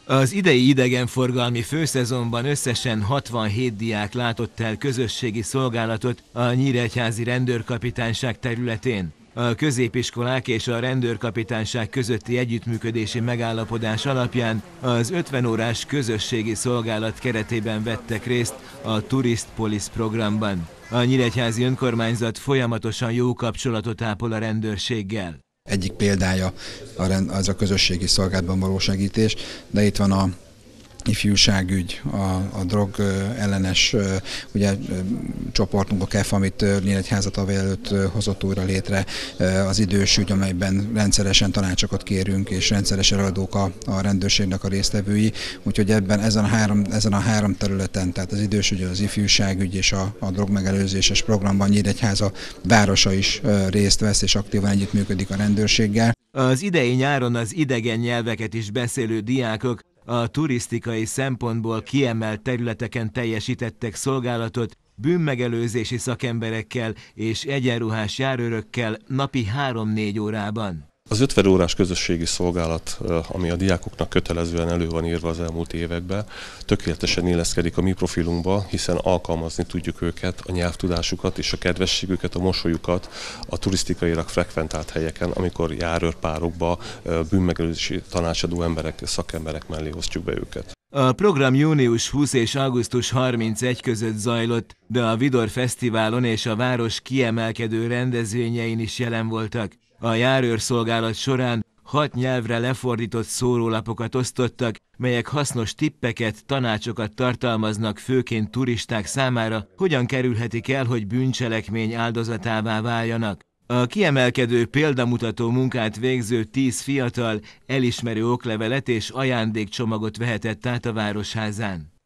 Az idei idegenforgalmi főszezonban összesen 67 diák látott el közösségi szolgálatot a Nyíregyházi Rendőrkapitányság területén. A középiskolák és a rendőrkapitányság közötti együttműködési megállapodás alapján az 50 órás közösségi szolgálat keretében vettek részt a Tourist Police programban. A nyíregyházi önkormányzat folyamatosan jó kapcsolatot ápol a rendőrséggel. Egyik példája az a közösségi szolgálatban való segítés, de itt van a ifjúságügy, a drog ellenes csoportunk, a KEF, amit Nyíregyháza tavaly előtt hozott újra létre, az idősügy, amelyben rendszeresen tanácsokat kérünk, és rendszeres előadók a rendőrségnek a résztvevői. Úgyhogy ezen a három területen, tehát az idősügy, az ifjúságügy és a drogmegelőzéses programban Nyíregyháza városa is részt vesz, és aktívan együttműködik a rendőrséggel. Az idei nyáron az idegen nyelveket is beszélő diákok a turisztikai szempontból kiemelt területeken teljesítettek szolgálatot bűnmegelőzési szakemberekkel és egyenruhás járőrökkel napi 3-4 órában. Az 50 órás közösségi szolgálat, ami a diákoknak kötelezően elő van írva az elmúlt években, tökéletesen illeszkedik a mi profilunkba, hiszen alkalmazni tudjuk őket, a nyelvtudásukat és a kedvességüket, a mosolyukat a turisztikailag frekventált helyeken, amikor járőrpárokba bűnmegelőzési tanácsadó szakemberek mellé osztjuk be őket. A program június 20 és augusztus 31 között zajlott, de a Vidor Fesztiválon és a város kiemelkedő rendezvényein is jelen voltak. A járőrszolgálat során 6 nyelvre lefordított szórólapokat osztottak, melyek hasznos tippeket, tanácsokat tartalmaznak főként turisták számára, hogyan kerülhetik el, hogy bűncselekmény áldozatává váljanak. A kiemelkedő példamutató munkát végző 10 fiatal elismerő oklevelet és ajándékcsomagot vehetett át a Városházán.